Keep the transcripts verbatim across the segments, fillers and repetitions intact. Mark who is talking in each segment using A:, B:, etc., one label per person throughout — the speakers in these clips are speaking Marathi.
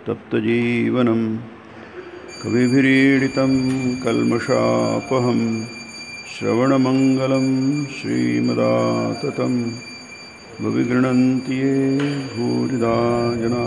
A: तप्तजीवनं कविभिरीडितं कल्मषापहं श्रवणमंगलं श्रीमदाततं भुवि गृह्णन्ति ये भूरिदा जना।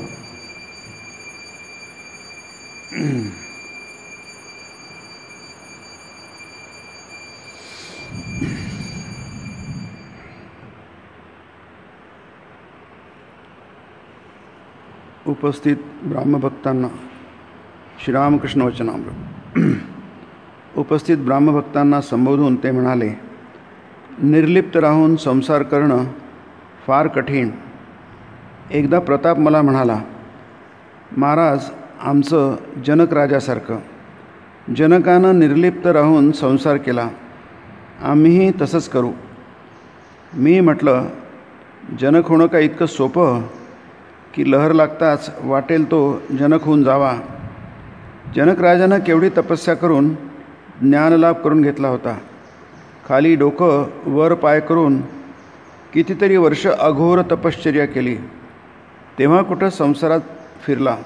A: उपस्थित ब्राह्मभक्तांना श्रीरामकृष्ण वचनामृत। उपस्थित ब्राह्मभक्तांना संबोधून ते म्हणाले, निर्लिप्त राहून संसार करणं फार कठीण। एकदा प्रताप मला म्हणाला, महाराज आमचं जनक राजासारखं, जनकानं निर्लिप्त राहून संसार केला, आम्हीही तसंच करू। मी म्हटलं, जनक होणं का इतकं सोपं की लहर लागताच वाटेल तो जनक होऊन जावा। जनक राजानं केवढी तपस्या करून ज्ञानलाभ करून घेतला होता। खाली डोकं वर पाय करून कितीतरी वर्ष अघोर तपश्चर्या केली, तेव्हा कुठं संसारात फिरला।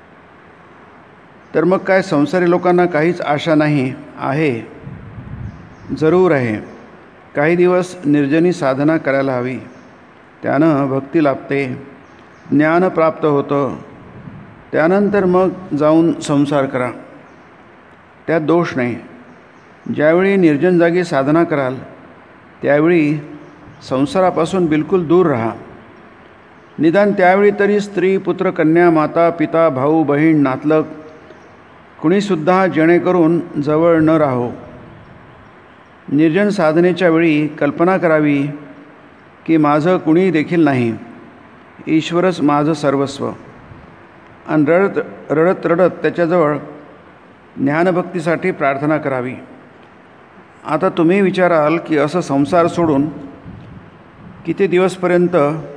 A: तर मग काय संसारी लोकांना काहीच आशा नाही आहे? जरूर आहे। काही दिवस निर्जनी साधना करायला हवी, त्यानं भक्ती लाभते, ज्ञान प्राप्त होतं, त्यानंतर मग जाऊन संसार करा, त्यात दोष नाही। ज्यावेळी निर्जन जागी साधना कराल त्यावेळी संसारापासून बिलकुल दूर राहा। निदान त्यावेळी तरी स्त्री पुत्र कन्या माता पिता भाऊ बहीण नातलग कुणीसुद्धा जेणेकरून जवळ न राहो। निर्जन साधनेच्या वेळी कल्पना करावी की माझं कुणी देखील नाही, ईश्वरच माझं सर्वस्व, आणि रडत रडत रडत त्याच्याजवळ ज्ञानभक्तीसाठी प्रार्थना करावी। आता तुम्ही विचाराल की असं संसार सोडून किती दिवसपर्यंत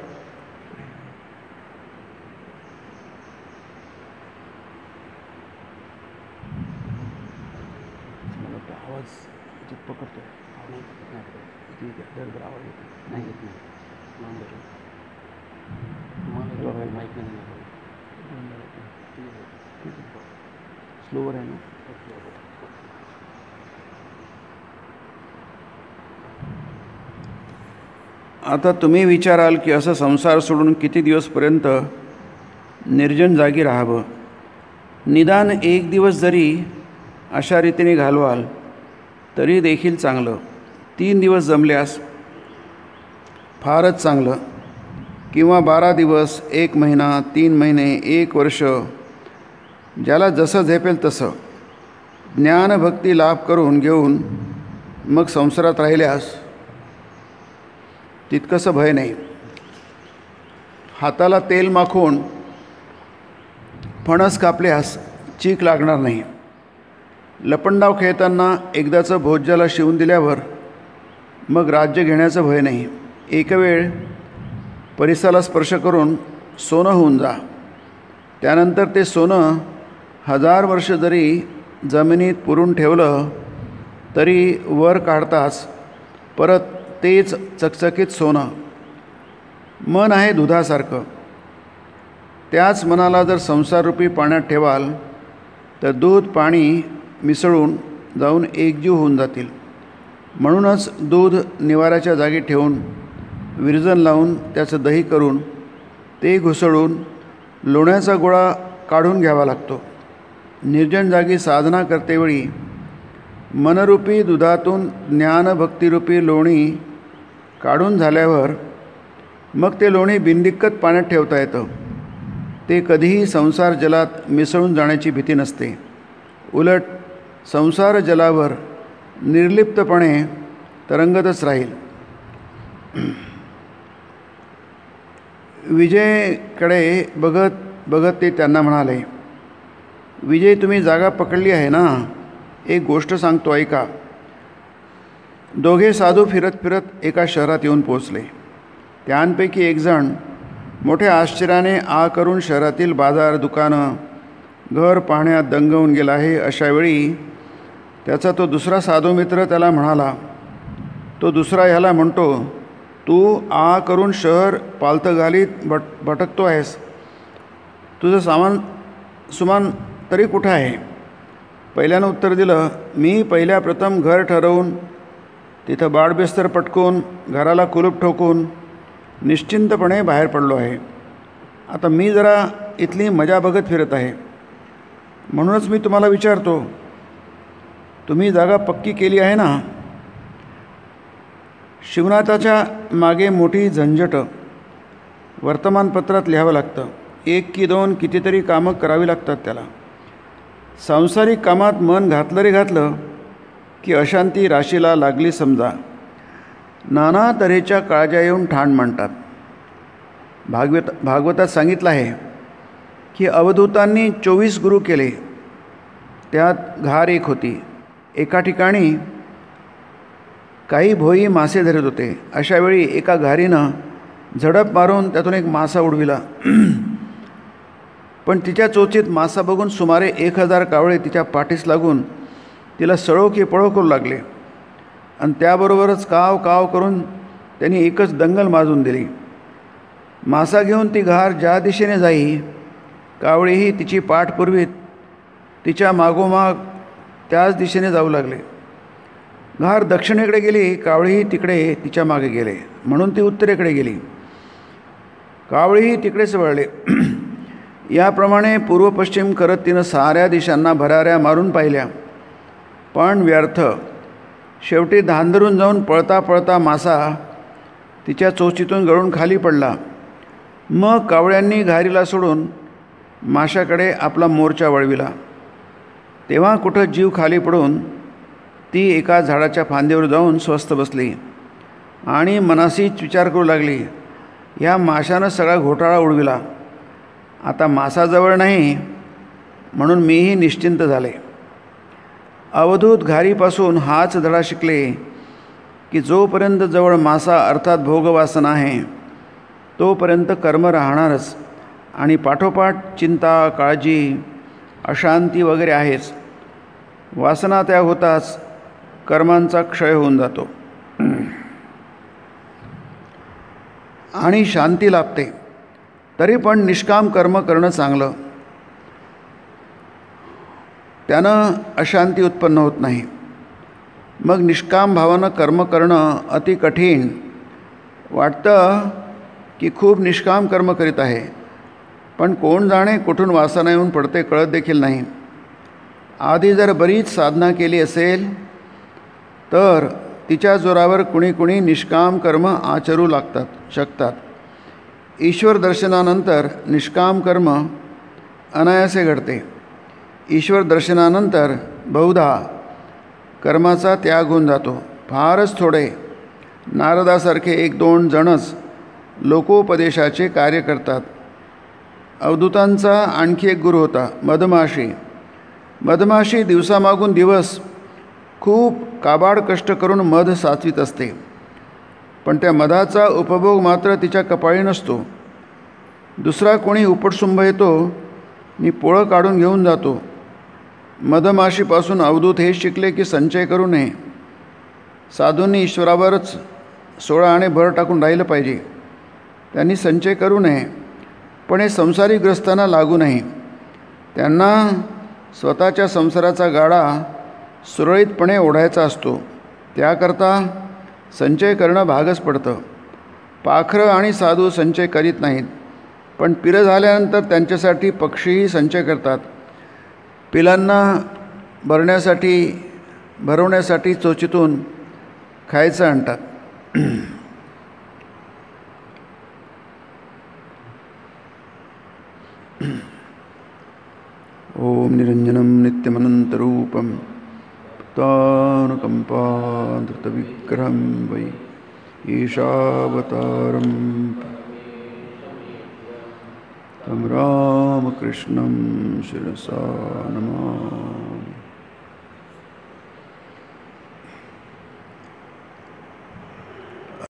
A: स्लोवर आहे ना? आता तुम्ही विचाराल की असं संसार सोडून किती दिवसपर्यंत निर्जन जागी राहावं। निदान एक दिवस जरी अशा रीतीने घालवाल तरी देखील चांगलं। तीन दिवस जमल्यास फारच चांगलं, किंवा बारा दिवस, एक महिना, तीन महिने, एक वर्ष, ज्याला जसं झेपेल तसं ज्ञानभक्ती लाभ करून घेऊन मग संसारात राहिल्यास तितकंसं भय नाही। हाताला तेल माखून फणस कापल्यास चीक लागणार नाही। लपंडाव खेळताना एकदाचं भोज्याला शिवून दिल्यावर मग राज्य घेण्याचं भय नाही। एक वेळ परिसाला स्पर्श करून सोनं होऊन जा, त्यानंतर ते सोनं हजार वर्ष जरी जमिनीत पुरून ठेवलं तरी वर काढताच परत तेच चकचकीत सोनं। मन आहे दुधासारखं, त्याच मनाला जर संसाररूपी पाण्यात ठेवाल तर दूध पाणी मिसळून जाऊन एकजीव होऊन जातील। म्हणूनच दूध निवाऱ्याच्या जागी ठेवून विरजन लावून त्याचं दही करून ते घुसळून लोण्याचा गोळा काढून घ्यावा लागतो। निर्जन जागी साधना करतेवेळी मनरूपी दुधातून ज्ञानभक्तिरूपी लोणी काढून झाल्यावर मग ते लोणी बिनदिक्कत पाण्यात ठेवता येतं। ते कधीही संसार जलात मिसळून जाण्याची भीती नसते। उलट संसार जलावर निर्लिप्तपणे तरंगतच राहील। विजयकडे बघत बघत ते त्यांना म्हणाले, विजय तुम्ही जागा पकडली आहे ना? एक गोष्ट सांगतो ऐका। दोघे साधू फिरत फिरत एका शहरात येऊन पोचले। त्यांपैकी एकजण मोठ्या आश्चर्याने आ करून शहरातील बाजार दुकानं घर पाहण्यात दंग होऊन गेला आहे। अशावेळी त्याचा तो दुसरा साधू मित्र त्याला म्हणाला, तो दुसरा ह्याला म्हणतो, तू आ करून शहर पालतं घालीत भट भटकतो आहेस, तुझं सामान सुमान तरी कुठं आहे? पहिल्यानं उत्तर दिलं, मी पहिल्या प्रथम घर ठरवून तिथं बाडबिस्तर पटकून घराला कुलूप ठोकून निश्चिंतपणे बाहेर पडलो आहे. आता मी जरा इथली मजा बघत फिरत आहे. म्हणूनच मी तुम्हाला विचारतो, तुम्ही जागा पक्की केली आहे ना? शिवनाथाच्या मागे मोठी झंझट. वर्तमानपत्रात लिहावं लागतं. एक की दोन कितीतरी कामं करावी लागतात त्याला. सांसारिक कामात मन घातलं रे घातलं की अशांती राशीला लागली समजा. नाना तऱ्हेच्या काळज्या येऊन ठाण मांडतात. भागवत भागवतात सांगितलं आहे की अवधूतांनी चोवीस गुरु केले. त्यात घार एक होती. एका ठिकाणी काही भोई मासे धरत होते. अशावेळी एका घारीनं झडप मारून त्यातून एक मासा उडविला. पण तिच्या चोचीत मासा बघून सुमारे एक हजार कावळे तिच्या पाठीस लागून तिला सळो की पळो करू लागले आणि त्याबरोबरच काव काव करून त्यांनी एकच दंगल माजून दिली. मासा घेऊन ती घार ज्या दिशेने जाई, कावळेही तिची पाठ पुरवीत तिच्या मागोमाग त्याच दिशेने जाऊ लागले. घार दक्षिणेकडे गेली, कावळेही तिकडे तिच्या मागे गेले. म्हणून ती उत्तरेकडे गेली, कावळेही तिकडेच वळले. याप्रमाणे पूर्व पश्चिम करत तिनं साऱ्या दिशांना भराऱ्या मारून पाहिल्या, पण व्यर्थ. शेवटी धांदरून जाऊन पळता पळता मासा तिच्या चोचीतून गळून खाली पडला. मग कावळ्यांनी घारीला सोडून माशाकडे आपला मोर्चा वळविला. तेव्हा कुठं जीव खाली पडून ती एका झाडाच्या फांदीवर जाऊन स्वस्थ बसली आणि मनासीच विचार करू लागली, ह्या माशानं सगळा घोटाळा उडविला. आता मासा जवळ नाही म्हणून मीही निश्चिंत झाले. अवधूत घारीपासून हाच धडा शिकले की जोपर्यंत जवळ मासा अर्थात भोगवासना आहे तोपर्यंत कर्म राहणारच आणि पाठोपाठ चिंता, काळजी, अशांती वगैरे आहेच. वासना त्याग होताच कर्मांचा क्षय होऊन जातो आणि शांती लाभते. तरी पण निष्काम कर्म करणं चांगलं. त्यानं अशांती उत्पन्न होत नाही. मग निष्काम भावानं कर्म करणं अति कठीण वाटतं की खूप निष्काम कर्म करीत आहे, पण कोण जाणे कुठून वासना येऊन पडते कळत देखील नाही. आधी जर बरीच साधना केली असेल तर तिच्या जोरावर कुणी कुणी निष्काम कर्म आचरू लागतात शकतात. ईश्वर दर्शनानंतर निष्काम कर्म अनायासे घडते. ईश्वर दर्शनानंतर बहुधा कर्माचा त्याग होऊन जातो. फारच थोडे नारदासारखे एक दोन जणच लोकोपदेशाचे कार्य करतात. अवधूतांचा आणखी एक गुरु होता, मधमाशी. मधमाशी दिवसामागून दिवस खूप काबाड कष्ट करून मध साचवीत असते, पण त्या मधाचा उपभोग मात्र तिच्या कपाळी नसतो. दुसरा कोणी उपटसुंभ येतो आणि पोळं काढून घेऊन जातो. मधमाशीपासून अवधूत हे शिकले की संचय करू नये. साधूंनी ईश्वरावरच सोळा आणे भर टाकून राहिलं पाहिजे. त्यांनी संचय करू नये, पण हे संसारी ग्रस्तांना लागू नये. त्यांना स्वतःच्या संसाराचा गाडा सुरळीतपणे ओढायचा असतो. त्याकरता संचय करणं भागच पडतं. पाखरं आणि साधू संचय करीत नाहीत, पण पिलं झाल्यानंतर त्यांच्यासाठी पक्षीही संचय करतात. पिलांना भरण्यासाठी भरवण्यासाठी चोचीतून खायचं आणतात. ओम निरंजनं नित्यमनंतरूपं तानुकंपाधृतविग्रहं वै ईशावतारं तं रामकृष्णं शिरसा नमामि.